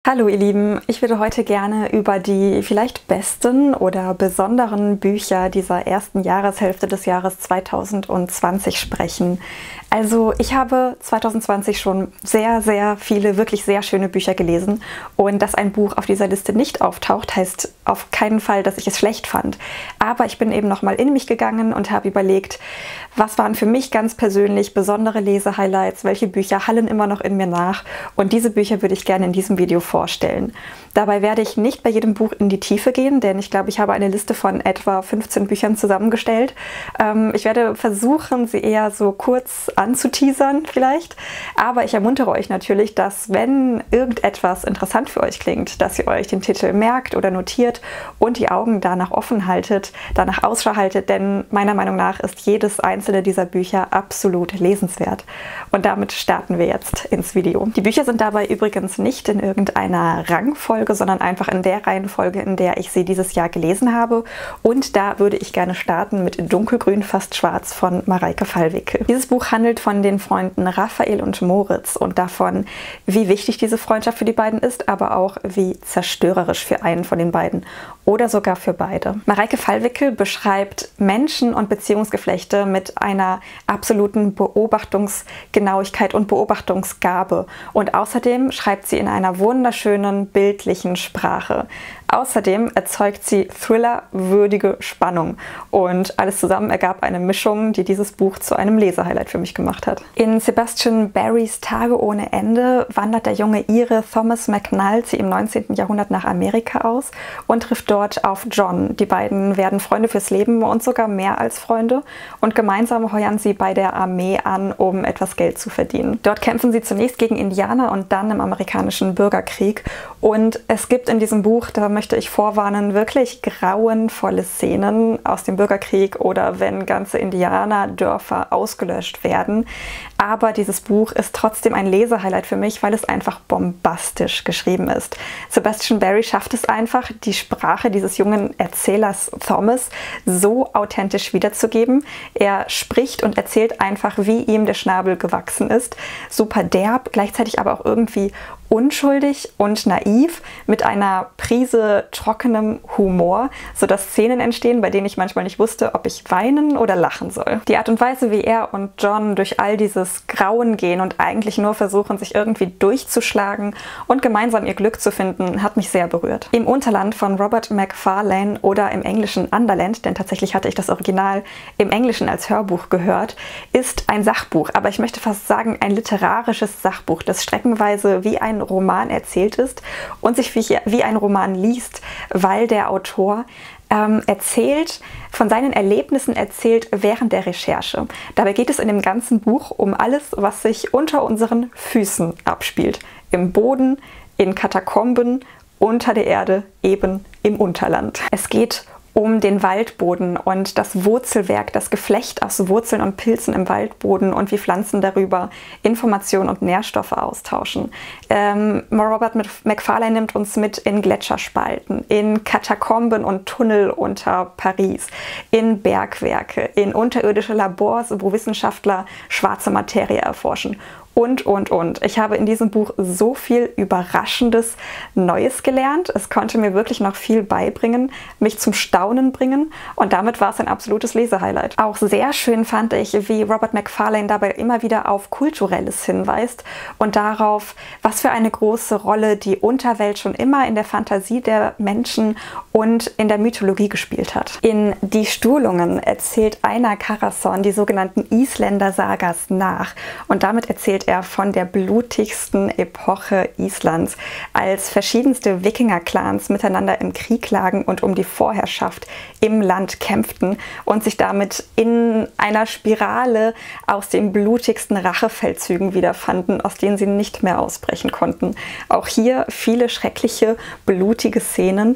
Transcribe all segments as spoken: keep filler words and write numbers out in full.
Hallo ihr Lieben, ich würde heute gerne über die vielleicht besten oder besonderen Bücher dieser ersten Jahreshälfte des Jahres zweitausendzwanzig sprechen. Also ich habe zweitausendzwanzig schon sehr, sehr viele wirklich sehr schöne Bücher gelesen und dass ein Buch auf dieser Liste nicht auftaucht, heißt auf keinen Fall, dass ich es schlecht fand. Aber ich bin eben nochmal in mich gegangen und habe überlegt, was waren für mich ganz persönlich besondere Lesehighlights, welche Bücher hallen immer noch in mir nach, und diese Bücher würde ich gerne in diesem Video vorstellen. Dabei werde ich nicht bei jedem Buch in die Tiefe gehen, denn ich glaube, ich habe eine Liste von etwa fünfzehn Büchern zusammengestellt. Ähm, ich werde versuchen, sie eher so kurz anzuteasern vielleicht, aber ich ermuntere euch natürlich, dass wenn irgendetwas interessant für euch klingt, dass ihr euch den Titel merkt oder notiert und die Augen danach offen haltet, danach Ausschau haltet, denn meiner Meinung nach ist jedes einzelne dieser Bücher absolut lesenswert. Und damit starten wir jetzt ins Video. Die Bücher sind dabei übrigens nicht in irgendeiner Rangfolge, sondern einfach in der Reihenfolge, in der ich sie dieses Jahr gelesen habe. Und da würde ich gerne starten mit Dunkelgrün, fast schwarz von Mareike Fallwickel. Dieses Buch handelt von den Freunden Raphael und Moritz und davon, wie wichtig diese Freundschaft für die beiden ist, aber auch wie zerstörerisch für einen von den beiden oder sogar für beide. Mareike Fallwickel beschreibt Menschen und Beziehungsgeflechte mit einer absoluten Beobachtungsgenauigkeit und Beobachtungsgabe. Und außerdem schreibt sie in einer wunderschönen, bildlichen Sprache. Außerdem erzeugt sie thrillerwürdige Spannung und alles zusammen ergab eine Mischung, die dieses Buch zu einem Lesehighlight für mich gemacht hat. In Sebastian Barrys Tage ohne Ende wandert der junge Ire Thomas McNulty im neunzehnten Jahrhundert nach Amerika aus und trifft dort auf John. Die beiden werden Freunde fürs Leben und sogar mehr als Freunde und gemeinsam heuern sie bei der Armee an, um etwas Geld zu verdienen. Dort kämpfen sie zunächst gegen Indianer und dann im amerikanischen Bürgerkrieg, und es gibt in diesem Buch, da möchte ich vorwarnen, wirklich grauenvolle Szenen aus dem Bürgerkrieg oder wenn ganze Indianerdörfer ausgelöscht werden. Aber dieses Buch ist trotzdem ein Lesehighlight für mich, weil es einfach bombastisch geschrieben ist. Sebastian Barry schafft es einfach, die Sprache dieses jungen Erzählers Thomas so authentisch wiederzugeben. Er spricht und erzählt einfach, wie ihm der Schnabel gewachsen ist. Super derb, gleichzeitig aber auch irgendwie unschuldig und naiv mit einer Prise trockenem Humor, sodass Szenen entstehen, bei denen ich manchmal nicht wusste, ob ich weinen oder lachen soll. Die Art und Weise, wie er und John durch all dieses Grauen gehen und eigentlich nur versuchen, sich irgendwie durchzuschlagen und gemeinsam ihr Glück zu finden, hat mich sehr berührt. Im Unterland von Robert Macfarlane oder im englischen Underland, denn tatsächlich hatte ich das Original im Englischen als Hörbuch gehört, ist ein Sachbuch, aber ich möchte fast sagen ein literarisches Sachbuch, das streckenweise wie ein Roman erzählt ist und sich wie, wie ein Roman liest, weil der Autor ähm, erzählt, von seinen Erlebnissen erzählt während der Recherche. Dabei geht es in dem ganzen Buch um alles, was sich unter unseren Füßen abspielt. Im Boden, in Katakomben, unter der Erde, eben im Unterland. Es geht um den Waldboden und das Wurzelwerk, das Geflecht aus Wurzeln und Pilzen im Waldboden und wie Pflanzen darüber Informationen und Nährstoffe austauschen. Ähm, Robert Macfarlane nimmt uns mit in Gletscherspalten, in Katakomben und Tunnel unter Paris, in Bergwerke, in unterirdische Labors, wo Wissenschaftler schwarze Materie erforschen. Und, und, und. Ich habe in diesem Buch so viel Überraschendes Neues gelernt. Es konnte mir wirklich noch viel beibringen, mich zum Staunen bringen, und damit war es ein absolutes Lesehighlight. Auch sehr schön fand ich, wie Robert Macfarlane dabei immer wieder auf Kulturelles hinweist und darauf, was für eine große Rolle die Unterwelt schon immer in der Fantasie der Menschen und in der Mythologie gespielt hat. In Die Stuhlungen erzählt Einar Karason die sogenannten Isländer-Sagas nach, und damit erzählt er von der blutigsten Epoche Islands, als verschiedenste Wikinger-Clans miteinander im Krieg lagen und um die Vorherrschaft im Land kämpften und sich damit in einer Spirale aus den blutigsten Rachefeldzügen wiederfanden, aus denen sie nicht mehr ausbrechen konnten. Auch hier viele schreckliche, blutige Szenen,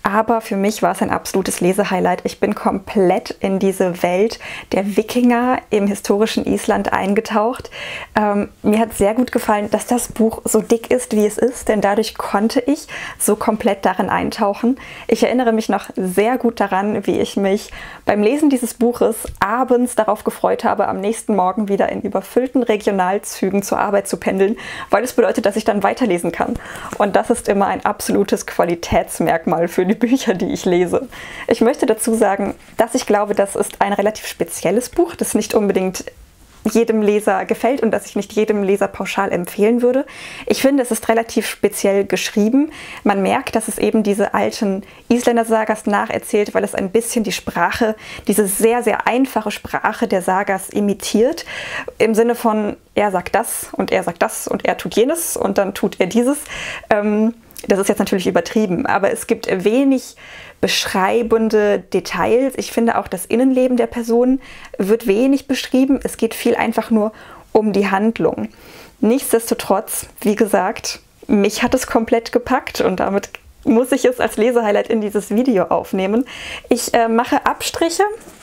Aber für mich war es ein absolutes Lesehighlight. Ich bin komplett in diese Welt der Wikinger im historischen Island eingetaucht. Ähm, mir hat sehr gut gefallen, dass das Buch so dick ist, wie es ist, denn dadurch konnte ich so komplett darin eintauchen. Ich erinnere mich noch sehr gut daran, wie ich mich beim Lesen dieses Buches abends darauf gefreut habe, am nächsten Morgen wieder in überfüllten Regionalzügen zur Arbeit zu pendeln, weil es bedeutet, dass ich dann weiterlesen kann. Und das ist immer ein absolutes Qualitätsmerkmal für die Bücher, die ich lese. Ich möchte dazu sagen, dass ich glaube, das ist ein relativ spezielles Buch, das nicht unbedingt jedem Leser gefällt und dass ich nicht jedem Leser pauschal empfehlen würde. Ich finde, es ist relativ speziell geschrieben. Man merkt, dass es eben diese alten Isländer-Sagas nacherzählt, weil es ein bisschen die Sprache, diese sehr, sehr einfache Sprache der Sagas imitiert. Im Sinne von, er sagt das und er sagt das und er tut jenes und dann tut er dieses. Ähm, Das ist jetzt natürlich übertrieben, aber es gibt wenig beschreibende Details. Ich finde auch, das Innenleben der Person wird wenig beschrieben. Es geht viel einfach nur um die Handlung. Nichtsdestotrotz, wie gesagt, mich hat es komplett gepackt und damit muss ich es als Lesehighlight in dieses Video aufnehmen. Ich äh, mache Abstriche,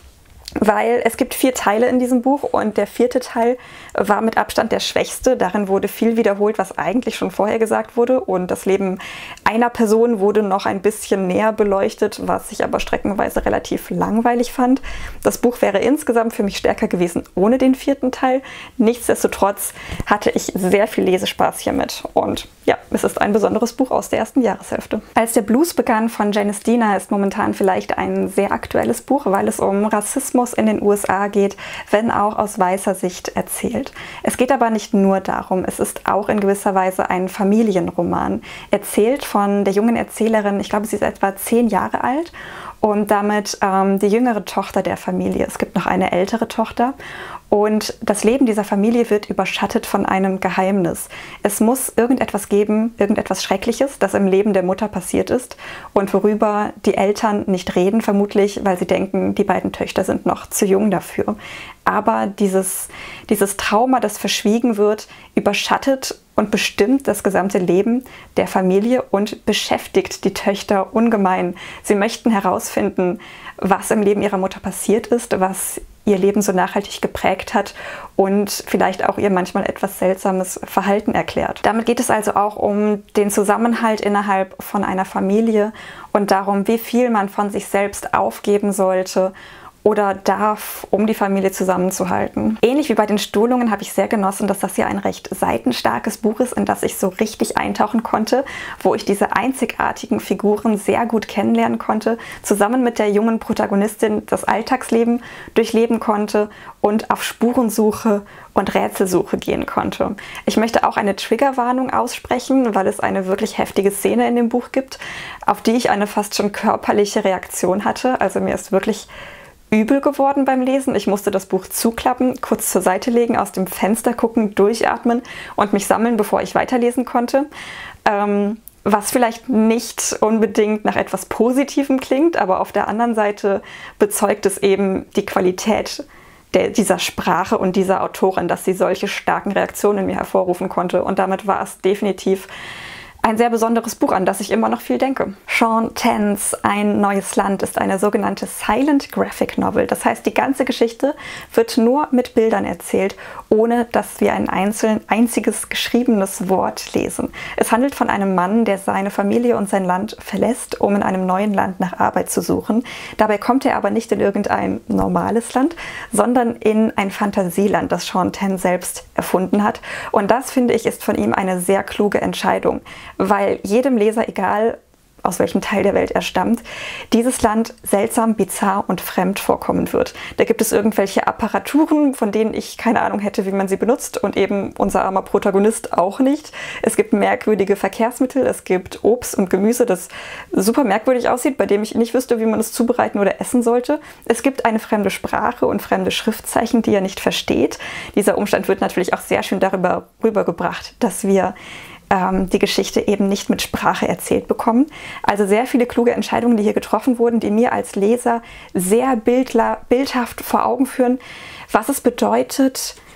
weil es gibt vier Teile in diesem Buch und der vierte Teil war mit Abstand der schwächste. Darin wurde viel wiederholt, was eigentlich schon vorher gesagt wurde, und das Leben einer Person wurde noch ein bisschen näher beleuchtet, was ich aber streckenweise relativ langweilig fand. Das Buch wäre insgesamt für mich stärker gewesen ohne den vierten Teil. Nichtsdestotrotz hatte ich sehr viel Lesespaß hiermit und ja, es ist ein besonderes Buch aus der ersten Jahreshälfte. Als der Blues begann von Janice Dean ist momentan vielleicht ein sehr aktuelles Buch, weil es um Rassismus in den U S A geht, wenn auch aus weißer Sicht erzählt. Es geht aber nicht nur darum, es ist auch in gewisser Weise ein Familienroman. Erzählt von der jungen Erzählerin, ich glaube, sie ist etwa zehn Jahre alt und damit ähm, die jüngere Tochter der Familie. Es gibt noch eine ältere Tochter. Und das Leben dieser Familie wird überschattet von einem Geheimnis. Es muss irgendetwas geben, irgendetwas Schreckliches, das im Leben der Mutter passiert ist und worüber die Eltern nicht reden, vermutlich, weil sie denken, die beiden Töchter sind noch zu jung dafür. Aber dieses, dieses Trauma, das verschwiegen wird, überschattet und bestimmt das gesamte Leben der Familie und beschäftigt die Töchter ungemein. Sie möchten herausfinden, was im Leben ihrer Mutter passiert ist, was ihr Leben so nachhaltig geprägt hat und vielleicht auch ihr manchmal etwas seltsames Verhalten erklärt. Damit geht es also auch um den Zusammenhalt innerhalb von einer Familie und darum, wie viel man von sich selbst aufgeben sollte oder darf, um die Familie zusammenzuhalten. Ähnlich wie bei den Stuhlungen habe ich sehr genossen, dass das hier ein recht seitenstarkes Buch ist, in das ich so richtig eintauchen konnte, wo ich diese einzigartigen Figuren sehr gut kennenlernen konnte, zusammen mit der jungen Protagonistin das Alltagsleben durchleben konnte und auf Spurensuche und Rätselsuche gehen konnte. Ich möchte auch eine Triggerwarnung aussprechen, weil es eine wirklich heftige Szene in dem Buch gibt, auf die ich eine fast schon körperliche Reaktion hatte. Also mir ist wirklich übel geworden beim Lesen. Ich musste das Buch zuklappen, kurz zur Seite legen, aus dem Fenster gucken, durchatmen und mich sammeln, bevor ich weiterlesen konnte. Ähm, was vielleicht nicht unbedingt nach etwas Positivem klingt, aber auf der anderen Seite bezeugt es eben die Qualität der, dieser Sprache und dieser Autorin, dass sie solche starken Reaktionen in mir hervorrufen konnte. Und damit war es definitiv ein sehr besonderes Buch, an das ich immer noch viel denke. Sean Tans Ein neues Land ist eine sogenannte Silent Graphic Novel. Das heißt, die ganze Geschichte wird nur mit Bildern erzählt, ohne dass wir ein einzeln, einziges geschriebenes Wort lesen. Es handelt von einem Mann, der seine Familie und sein Land verlässt, um in einem neuen Land nach Arbeit zu suchen. Dabei kommt er aber nicht in irgendein normales Land, sondern in ein Fantasieland, das Sean Tan selbst erfunden hat. Und das, finde ich, ist von ihm eine sehr kluge Entscheidung, weil jedem Leser, egal aus welchem Teil der Welt er stammt, dieses Land seltsam, bizarr und fremd vorkommen wird. Da gibt es irgendwelche Apparaturen, von denen ich keine Ahnung hätte, wie man sie benutzt, und eben unser armer Protagonist auch nicht. Es gibt merkwürdige Verkehrsmittel, es gibt Obst und Gemüse, das super merkwürdig aussieht, bei dem ich nicht wüsste, wie man es zubereiten oder essen sollte. Es gibt eine fremde Sprache und fremde Schriftzeichen, die er nicht versteht. Dieser Umstand wird natürlich auch sehr schön darüber rübergebracht, dass wir die Geschichte eben nicht mit Sprache erzählt bekommen. Also sehr viele kluge Entscheidungen, die hier getroffen wurden, die mir als Leser sehr bildler, bildhaft vor Augen führen, was es bedeutet,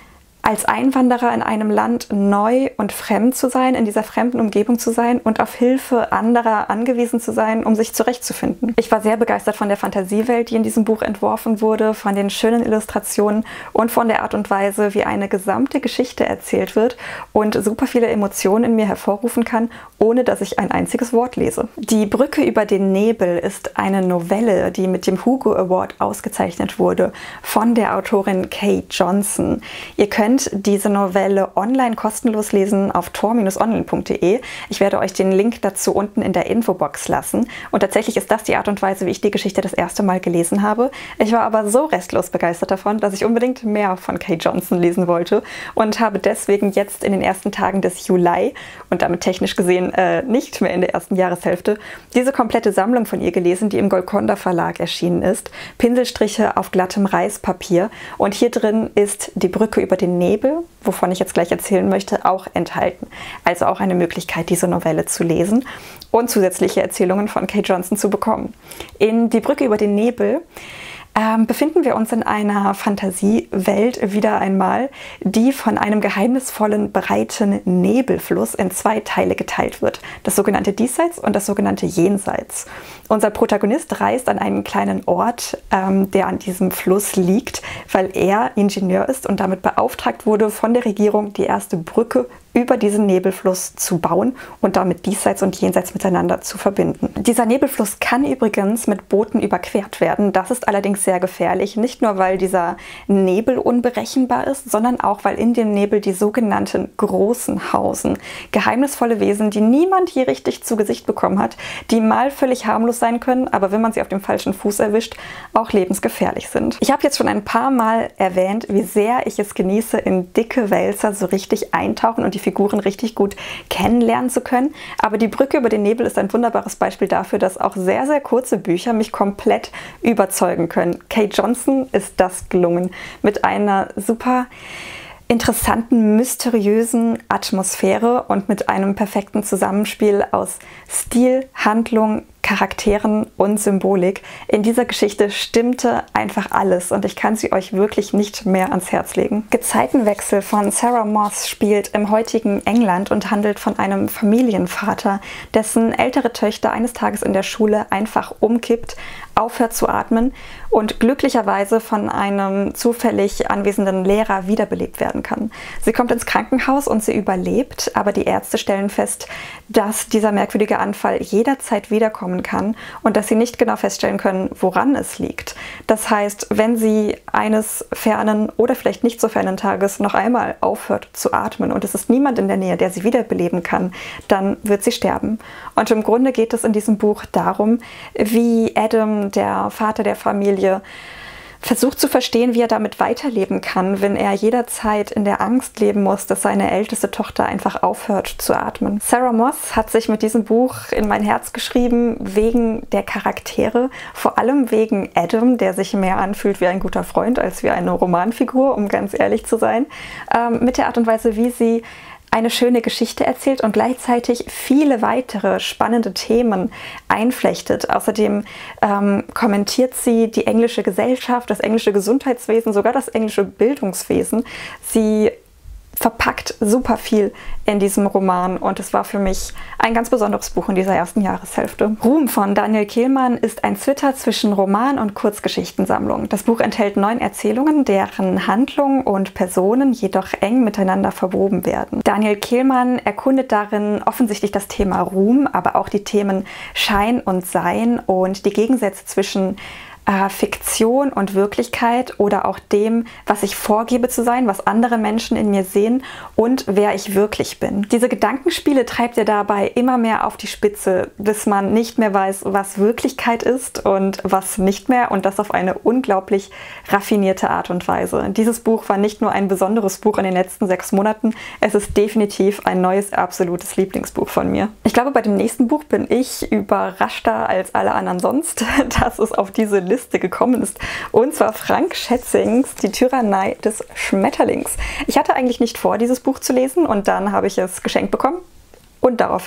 als Einwanderer in einem Land neu und fremd zu sein, in dieser fremden Umgebung zu sein und auf Hilfe anderer angewiesen zu sein, um sich zurechtzufinden. Ich war sehr begeistert von der Fantasiewelt, die in diesem Buch entworfen wurde, von den schönen Illustrationen und von der Art und Weise, wie eine gesamte Geschichte erzählt wird und super viele Emotionen in mir hervorrufen kann, ohne dass ich ein einziges Wort lese. Die Brücke über den Nebel ist eine Novelle, die mit dem Hugo Award ausgezeichnet wurde, von der Autorin Kay Johnson. Ihr könnt diese Novelle online kostenlos lesen auf tor Bindestrich online punkt de. Ich werde euch den Link dazu unten in der Infobox lassen. Und tatsächlich ist das die Art und Weise, wie ich die Geschichte das erste Mal gelesen habe. Ich war aber so restlos begeistert davon, dass ich unbedingt mehr von Kay Johnson lesen wollte und habe deswegen jetzt in den ersten Tagen des Juli und damit technisch gesehen äh, nicht mehr in der ersten Jahreshälfte diese komplette Sammlung von ihr gelesen, die im Golconda Verlag erschienen ist. Pinselstriche auf glattem Reispapier. Und hier drin ist die Brücke über den Nebel, wovon ich jetzt gleich erzählen möchte, auch enthalten. Also auch eine Möglichkeit, diese Novelle zu lesen und zusätzliche Erzählungen von Kay Johnson zu bekommen. In Die Brücke über den Nebel ähm, befinden wir uns in einer Fantasiewelt wieder einmal, die von einem geheimnisvollen, breiten Nebelfluss in zwei Teile geteilt wird. Das sogenannte Diesseits und das sogenannte Jenseits. Unser Protagonist reist an einen kleinen Ort, ähm, der an diesem Fluss liegt, weil er Ingenieur ist und damit beauftragt wurde von der Regierung, die erste Brücke über diesen Nebelfluss zu bauen und damit Diesseits und Jenseits miteinander zu verbinden. Dieser Nebelfluss kann übrigens mit Booten überquert werden. Das ist allerdings sehr gefährlich, nicht nur weil dieser Nebel unberechenbar ist, sondern auch weil in dem Nebel die sogenannten Großen hausen. Geheimnisvolle Wesen, die niemand je richtig zu Gesicht bekommen hat, die mal völlig harmlos sein können, aber wenn man sie auf dem falschen Fuß erwischt, auch lebensgefährlich sind. Ich habe jetzt schon ein paar Mal erwähnt, wie sehr ich es genieße, in dicke Wälzer so richtig eintauchen und die Figuren richtig gut kennenlernen zu können. Aber die Brücke über den Nebel ist ein wunderbares Beispiel dafür, dass auch sehr, sehr kurze Bücher mich komplett überzeugen können. Kay Johnson ist das gelungen mit einer super interessanten, mysteriösen Atmosphäre und mit einem perfekten Zusammenspiel aus Stil, Handlung, Charakteren und Symbolik. In dieser Geschichte stimmte einfach alles und ich kann sie euch wirklich nicht mehr ans Herz legen. Gezeitenwechsel von Sarah Moss spielt im heutigen England und handelt von einem Familienvater, dessen ältere Töchter eines Tages in der Schule einfach umkippt, aufhört zu atmen und glücklicherweise von einem zufällig anwesenden Lehrer wiederbelebt werden kann. Sie kommt ins Krankenhaus und sie überlebt, aber die Ärzte stellen fest, dass dieser merkwürdige Anfall jederzeit wiederkommen kann und dass sie nicht genau feststellen können, woran es liegt. Das heißt, wenn sie eines fernen oder vielleicht nicht so fernen Tages noch einmal aufhört zu atmen und es ist niemand in der Nähe, der sie wiederbeleben kann, dann wird sie sterben. Und im Grunde geht es in diesem Buch darum, wie Adam, der Vater der Familie, versucht zu verstehen, wie er damit weiterleben kann, wenn er jederzeit in der Angst leben muss, dass seine älteste Tochter einfach aufhört zu atmen. Sarah Moss hat sich mit diesem Buch in mein Herz geschrieben wegen der Charaktere, vor allem wegen Adam, der sich mehr anfühlt wie ein guter Freund als wie eine Romanfigur, um ganz ehrlich zu sein, ähm, mit der Art und Weise, wie sie eine schöne Geschichte erzählt und gleichzeitig viele weitere spannende Themen einflechtet. Außerdem ähm, kommentiert sie die englische Gesellschaft, das englische Gesundheitswesen, sogar das englische Bildungswesen. Sie verpackt super viel in diesem Roman und es war für mich ein ganz besonderes Buch in dieser ersten Jahreshälfte. Ruhm von Daniel Kehlmann ist ein Zwitter zwischen Roman- und Kurzgeschichtensammlung. Das Buch enthält neun Erzählungen, deren Handlung und Personen jedoch eng miteinander verwoben werden. Daniel Kehlmann erkundet darin offensichtlich das Thema Ruhm, aber auch die Themen Schein und Sein und die Gegensätze zwischen Äh, Fiktion und Wirklichkeit oder auch dem, was ich vorgebe zu sein, was andere Menschen in mir sehen und wer ich wirklich bin. Diese Gedankenspiele treibt er dabei immer mehr auf die Spitze, bis man nicht mehr weiß, was Wirklichkeit ist und was nicht mehr, und das auf eine unglaublich raffinierte Art und Weise. Dieses Buch war nicht nur ein besonderes Buch in den letzten sechs Monaten, es ist definitiv ein neues, absolutes Lieblingsbuch von mir. Ich glaube, bei dem nächsten Buch bin ich überraschter als alle anderen sonst, dass es auf diese Liste gekommen ist. Und zwar Frank Schätzings Die Tyrannei des Schmetterlings. Ich hatte eigentlich nicht vor, dieses Buch zu lesen und dann habe ich es geschenkt bekommen. Und daraufhin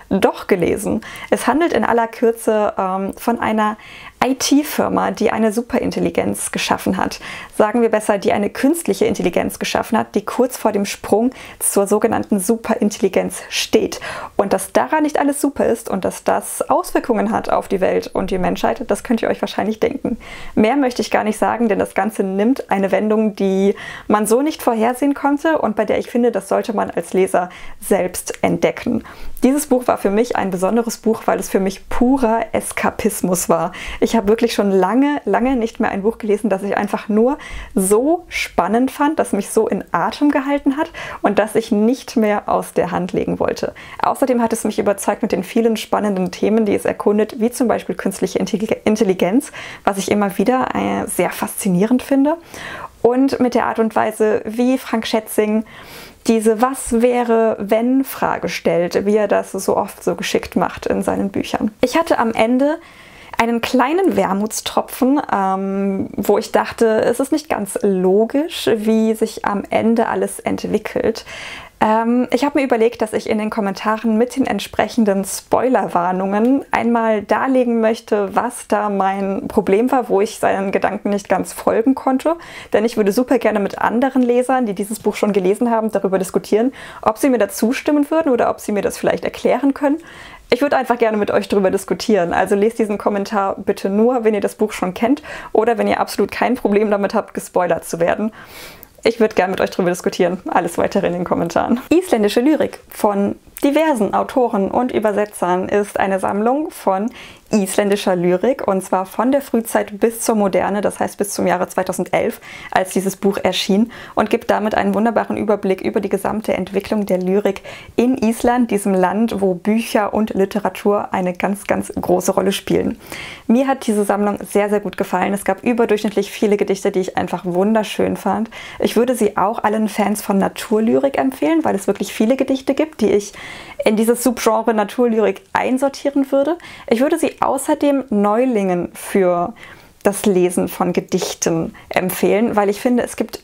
doch gelesen. Es handelt in aller Kürze ähm, von einer I T-Firma, die eine Superintelligenz geschaffen hat. Sagen wir besser, die eine künstliche Intelligenz geschaffen hat, die kurz vor dem Sprung zur sogenannten Superintelligenz steht. Und dass daran nicht alles super ist und dass das Auswirkungen hat auf die Welt und die Menschheit, das könnt ihr euch wahrscheinlich denken. Mehr möchte ich gar nicht sagen, denn das Ganze nimmt eine Wendung, die man so nicht vorhersehen konnte und bei der ich finde, das sollte man als Leser selbst entdecken. Dieses Buch war für mich ein besonderes Buch, weil es für mich purer Eskapismus war. Ich habe wirklich schon lange, lange nicht mehr ein Buch gelesen, das ich einfach nur so spannend fand, das mich so in Atem gehalten hat und das ich nicht mehr aus der Hand legen wollte. Außerdem hat es mich überzeugt mit den vielen spannenden Themen, die es erkundet, wie zum Beispiel künstliche Intelligenz, was ich immer wieder äh, sehr faszinierend finde. Und mit der Art und Weise, wie Frank Schätzing diese Was-wäre-wenn-Frage stellt, wie er das so oft so geschickt macht in seinen Büchern. Ich hatte am Ende einen kleinen Wermutstropfen, ähm, wo ich dachte, es ist nicht ganz logisch, wie sich am Ende alles entwickelt. Ähm, ich habe mir überlegt, dass ich in den Kommentaren mit den entsprechenden Spoilerwarnungen einmal darlegen möchte, was da mein Problem war, wo ich seinen Gedanken nicht ganz folgen konnte. Denn ich würde super gerne mit anderen Lesern, die dieses Buch schon gelesen haben, darüber diskutieren, ob sie mir da zustimmen würden oder ob sie mir das vielleicht erklären können. Ich würde einfach gerne mit euch darüber diskutieren, also lest diesen Kommentar bitte nur, wenn ihr das Buch schon kennt oder wenn ihr absolut kein Problem damit habt, gespoilert zu werden. Ich würde gerne mit euch darüber diskutieren. Alles weitere in den Kommentaren. Isländische Lyrik von diversen Autoren und Übersetzern ist eine Sammlung von isländischer Lyrik und zwar von der Frühzeit bis zur Moderne, das heißt bis zum Jahre zweitausendelf, als dieses Buch erschien und gibt damit einen wunderbaren Überblick über die gesamte Entwicklung der Lyrik in Island, diesem Land, wo Bücher und Literatur eine ganz, ganz große Rolle spielen. Mir hat diese Sammlung sehr, sehr gut gefallen. Es gab überdurchschnittlich viele Gedichte, die ich einfach wunderschön fand. Ich würde sie auch allen Fans von Naturlyrik empfehlen, weil es wirklich viele Gedichte gibt, die ich in dieses Subgenre Naturlyrik einsortieren würde. Ich würde sie außerdem Neulingen für das Lesen von Gedichten empfehlen, weil ich finde, es gibt,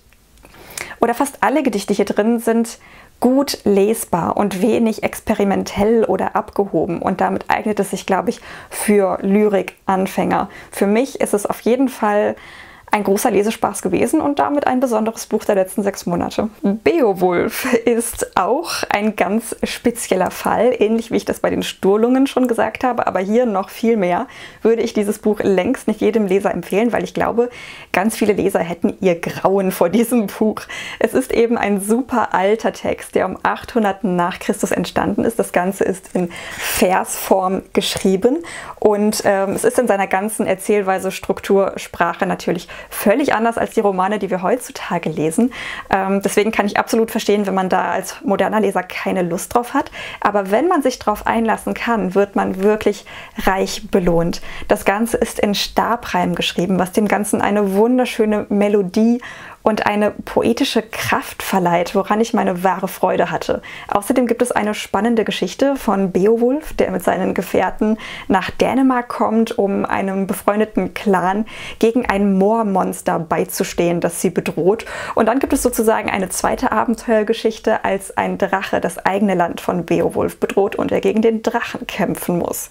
oder fast alle Gedichte hier drin sind gut lesbar und wenig experimentell oder abgehoben und damit eignet es sich, glaube ich, für Lyrikanfänger. Für mich ist es auf jeden Fall ein großer Lesespaß gewesen und damit ein besonderes Buch der letzten sechs Monate. Beowulf ist auch ein ganz spezieller Fall, ähnlich wie ich das bei den Sturlungen schon gesagt habe, aber hier noch viel mehr würde ich dieses Buch längst nicht jedem Leser empfehlen, weil ich glaube, ganz viele Leser hätten ihr Grauen vor diesem Buch. Es ist eben ein super alter Text, der um achthundert nach Christus entstanden ist. Das Ganze ist in Versform geschrieben und ähm, es ist in seiner ganzen Erzählweise, Struktur, Sprache natürlich völlig anders als die Romane, die wir heutzutage lesen. Ähm, deswegen kann ich absolut verstehen, wenn man da als moderner Leser keine Lust drauf hat. Aber wenn man sich drauf einlassen kann, wird man wirklich reich belohnt. Das Ganze ist in Stabreim geschrieben, was dem Ganzen eine wunderschöne Melodie und eine poetische Kraft verleiht, woran ich meine wahre Freude hatte. Außerdem gibt es eine spannende Geschichte von Beowulf, der mit seinen Gefährten nach Dänemark kommt, um einem befreundeten Clan gegen ein Moormonster beizustehen, das sie bedroht. Und dann gibt es sozusagen eine zweite Abenteuergeschichte, als ein Drache das eigene Land von Beowulf bedroht und er gegen den Drachen kämpfen muss.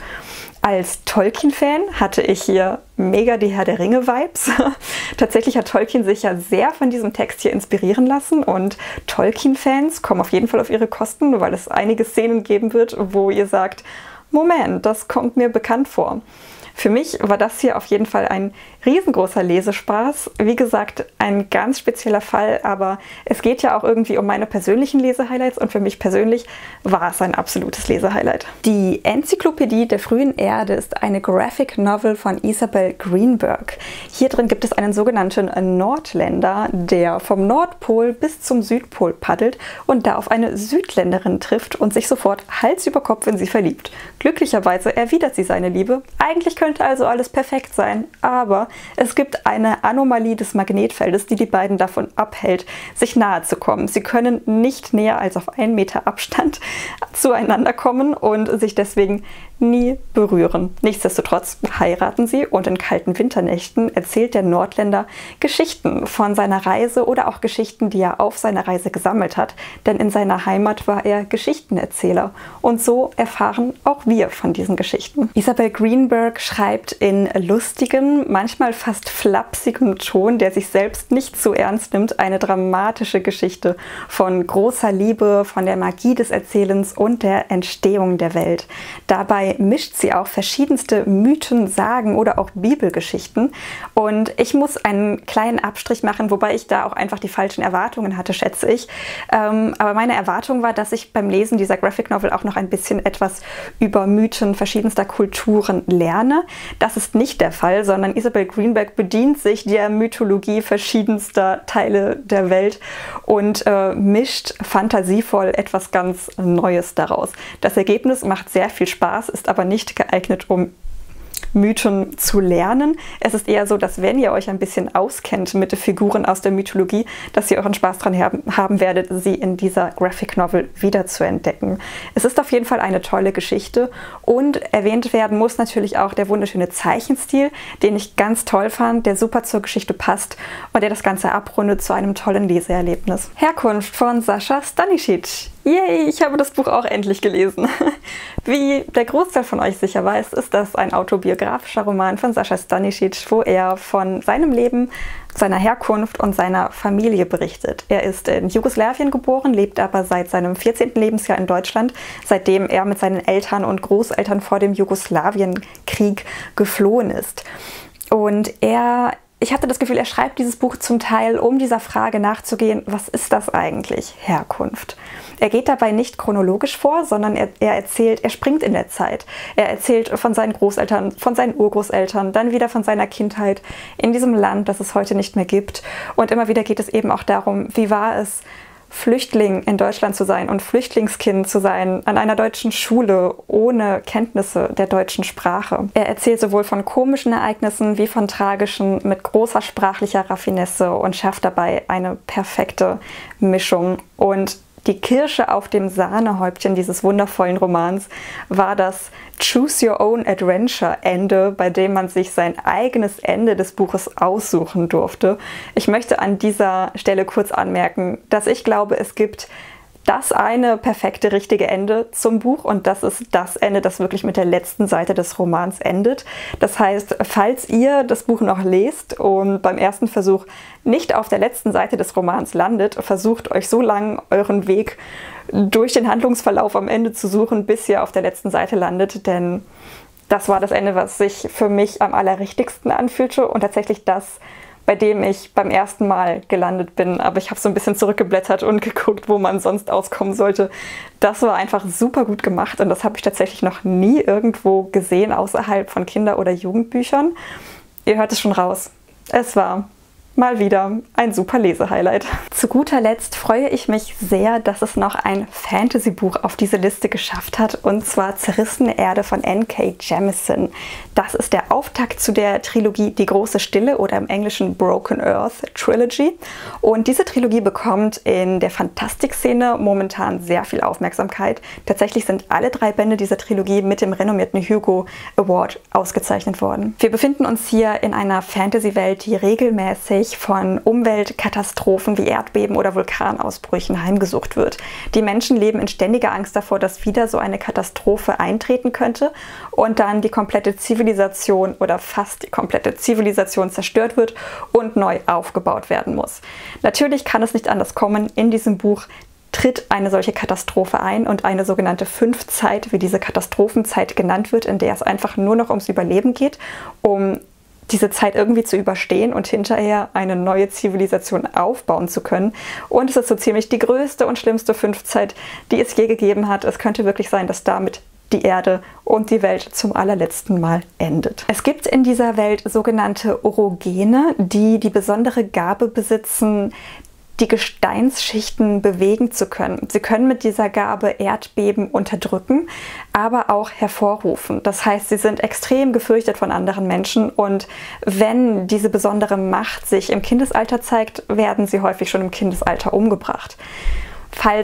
Als Tolkien-Fan hatte ich hier mega die Herr der Ringe-Vibes. Tatsächlich hat Tolkien sich ja sehr von diesem Text hier inspirieren lassen und Tolkien-Fans kommen auf jeden Fall auf ihre Kosten, weil es einige Szenen geben wird, wo ihr sagt, Moment, das kommt mir bekannt vor. Für mich war das hier auf jeden Fall ein riesengroßer Lesespaß. Wie gesagt, ein ganz spezieller Fall, aber es geht ja auch irgendwie um meine persönlichen Lesehighlights und für mich persönlich war es ein absolutes Lesehighlight. Die Enzyklopädie der frühen Erde ist eine Graphic Novel von Isabel Greenberg. Hier drin gibt es einen sogenannten Nordländer, der vom Nordpol bis zum Südpol paddelt und da auf eine Südländerin trifft und sich sofort Hals über Kopf in sie verliebt. Glücklicherweise erwidert sie seine Liebe. Eigentlich könnte also alles perfekt sein, aber es gibt eine Anomalie des Magnetfeldes, die die beiden davon abhält, sich nahe zu kommen. Sie können nicht näher als auf einen Meter Abstand zueinander kommen und sich deswegen nie berühren. Nichtsdestotrotz heiraten sie und in kalten Winternächten erzählt der Nordländer Geschichten von seiner Reise oder auch Geschichten, die er auf seiner Reise gesammelt hat, denn in seiner Heimat war er Geschichtenerzähler und so erfahren auch wir von diesen Geschichten. Isabel Greenberg schreibt in lustigen, manchmal fast flapsigem Ton, der sich selbst nicht zu ernst nimmt, eine dramatische Geschichte von großer Liebe, von der Magie des Erzählens und der Entstehung der Welt. Dabei mischt sie auch verschiedenste Mythen, Sagen oder auch Bibelgeschichten und ich muss einen kleinen Abstrich machen, wobei ich da auch einfach die falschen Erwartungen hatte, schätze ich. Ähm, aber meine Erwartung war, dass ich beim Lesen dieser Graphic Novel auch noch ein bisschen etwas über Mythen verschiedenster Kulturen lerne. Das ist nicht der Fall, sondern Isabel Greenberg bedient sich der Mythologie verschiedenster Teile der Welt und äh, mischt fantasievoll etwas ganz Neues daraus. Das Ergebnis macht sehr viel Spaß, ist aber nicht geeignet, um Mythen zu lernen. Es ist eher so, dass wenn ihr euch ein bisschen auskennt mit den Figuren aus der Mythologie, dass ihr euren Spaß daran haben, haben werdet, sie in dieser Graphic Novel wieder zu entdecken. Es ist auf jeden Fall eine tolle Geschichte und erwähnt werden muss natürlich auch der wunderschöne Zeichenstil, den ich ganz toll fand, der super zur Geschichte passt und der das Ganze abrundet zu einem tollen Leseerlebnis. Herkunft von Sascha Stanisic. Yay, ich habe das Buch auch endlich gelesen. Wie der Großteil von euch sicher weiß, ist das ein autobiografischer Roman von Sascha Stanisic, wo er von seinem Leben, seiner Herkunft und seiner Familie berichtet. Er ist in Jugoslawien geboren, lebt aber seit seinem vierzehnten Lebensjahr in Deutschland, seitdem er mit seinen Eltern und Großeltern vor dem Jugoslawienkrieg geflohen ist. Und er Ich hatte das Gefühl, er schreibt dieses Buch zum Teil, um dieser Frage nachzugehen, was ist das eigentlich, Herkunft? Er geht dabei nicht chronologisch vor, sondern er, er erzählt, er springt in der Zeit. Er erzählt von seinen Großeltern, von seinen Urgroßeltern, dann wieder von seiner Kindheit in diesem Land, das es heute nicht mehr gibt. Und immer wieder geht es eben auch darum, wie war es, Flüchtling in Deutschland zu sein und Flüchtlingskind zu sein an einer deutschen Schule ohne Kenntnisse der deutschen Sprache. Er erzählt sowohl von komischen Ereignissen wie von tragischen mit großer sprachlicher Raffinesse und schafft dabei eine perfekte Mischung. Und die Kirsche auf dem Sahnehäubchen dieses wundervollen Romans war das Choose Your Own Adventure Ende, bei dem man sich sein eigenes Ende des Buches aussuchen durfte. Ich möchte an dieser Stelle kurz anmerken, dass ich glaube, es gibt das eine perfekte, richtige Ende zum Buch und das ist das Ende, das wirklich mit der letzten Seite des Romans endet. Das heißt, falls ihr das Buch noch lest und beim ersten Versuch nicht auf der letzten Seite des Romans landet, versucht euch so lange euren Weg durch den Handlungsverlauf am Ende zu suchen, bis ihr auf der letzten Seite landet, denn das war das Ende, was sich für mich am allerrichtigsten anfühlte und tatsächlich das, bei dem ich beim ersten Mal gelandet bin. Aber ich habe so ein bisschen zurückgeblättert und geguckt, wo man sonst auskommen sollte. Das war einfach super gut gemacht und das habe ich tatsächlich noch nie irgendwo gesehen, außerhalb von Kinder- oder Jugendbüchern. Ihr hört es schon raus. Es war mal wieder ein super Lesehighlight. Zu guter Letzt freue ich mich sehr, dass es noch ein Fantasy-Buch auf diese Liste geschafft hat, und zwar Zerrissene Erde von N K Jemisin. Das ist der Auftakt zu der Trilogie Die große Stille oder im Englischen Broken Earth Trilogy. Und diese Trilogie bekommt in der Fantastikszene momentan sehr viel Aufmerksamkeit. Tatsächlich sind alle drei Bände dieser Trilogie mit dem renommierten Hugo Award ausgezeichnet worden. Wir befinden uns hier in einer Fantasy-Welt, die regelmäßig von Umweltkatastrophen wie Erdbeben oder Vulkanausbrüchen heimgesucht wird. Die Menschen leben in ständiger Angst davor, dass wieder so eine Katastrophe eintreten könnte und dann die komplette Zivilisation oder fast die komplette Zivilisation zerstört wird und neu aufgebaut werden muss. Natürlich kann es nicht anders kommen. In diesem Buch tritt eine solche Katastrophe ein und eine sogenannte Fünfzeit, wie diese Katastrophenzeit genannt wird, in der es einfach nur noch ums Überleben geht, um diese Zeit irgendwie zu überstehen und hinterher eine neue Zivilisation aufbauen zu können. Und es ist so ziemlich die größte und schlimmste Fünfzeit, die es je gegeben hat. Es könnte wirklich sein, dass damit die Erde und die Welt zum allerletzten Mal endet. Es gibt in dieser Welt sogenannte Orogene, die die besondere Gabe besitzen, die Gesteinsschichten bewegen zu können. Sie können mit dieser Gabe Erdbeben unterdrücken, aber auch hervorrufen. Das heißt, sie sind extrem gefürchtet von anderen Menschen und wenn diese besondere Macht sich im Kindesalter zeigt, werden sie häufig schon im Kindesalter umgebracht. Falls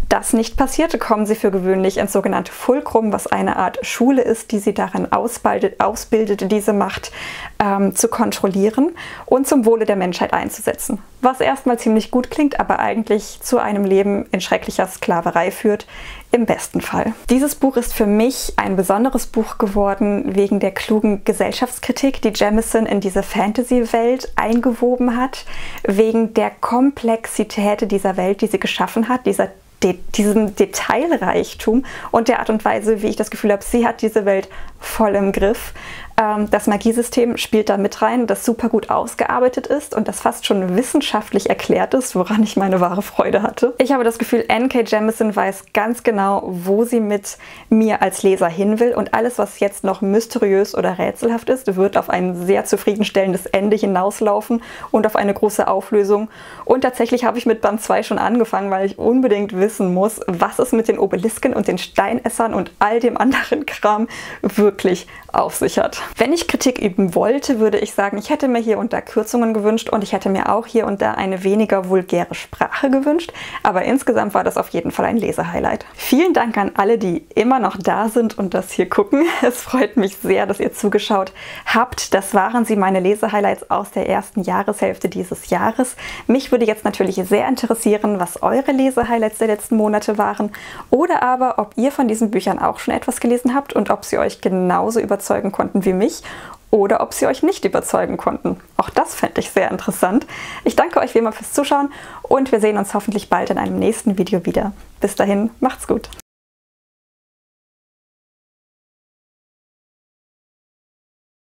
das nicht passiert, kommen sie für gewöhnlich ins sogenannte Fulcrum, was eine Art Schule ist, die sie darin ausbildet, ausbildet diese Macht ähm, zu kontrollieren und zum Wohle der Menschheit einzusetzen. Was erstmal ziemlich gut klingt, aber eigentlich zu einem Leben in schrecklicher Sklaverei führt, im besten Fall. Dieses Buch ist für mich ein besonderes Buch geworden wegen der klugen Gesellschaftskritik, die Jamieson in diese Fantasy-Welt eingewoben hat, wegen der Komplexität dieser Welt, die sie geschaffen hat, dieser De diesen Detailreichtum und der Art und Weise, wie ich das Gefühl habe, sie hat diese Welt voll im Griff. Ähm, das Magiesystem spielt da mit rein, das super gut ausgearbeitet ist und das fast schon wissenschaftlich erklärt ist, woran ich meine wahre Freude hatte. Ich habe das Gefühl, N K Jemisin weiß ganz genau, wo sie mit mir als Leser hin will und alles, was jetzt noch mysteriös oder rätselhaft ist, wird auf ein sehr zufriedenstellendes Ende hinauslaufen und auf eine große Auflösung. Und tatsächlich habe ich mit Band zwei schon angefangen, weil ich unbedingt wissen muss, was es mit den Obelisken und den Steinessern und all dem anderen Kram wirklich auf sich hat. Wenn ich Kritik üben wollte, würde ich sagen, ich hätte mir hier und da Kürzungen gewünscht und ich hätte mir auch hier und da eine weniger vulgäre Sprache gewünscht, aber insgesamt war das auf jeden Fall ein Lesehighlight. Vielen Dank an alle, die immer noch da sind und das hier gucken. Es freut mich sehr, dass ihr zugeschaut habt. Das waren sie, meine Lesehighlights aus der ersten Jahreshälfte dieses Jahres. Mich würde jetzt natürlich sehr interessieren, was eure Lesehighlights der letzten Monate waren oder aber, ob ihr von diesen Büchern auch schon etwas gelesen habt und ob sie euch genauso überzeugen konnten wie mich oder ob sie euch nicht überzeugen konnten. Auch das fände ich sehr interessant. Ich danke euch wie immer fürs Zuschauen und wir sehen uns hoffentlich bald in einem nächsten Video wieder. Bis dahin, macht's gut!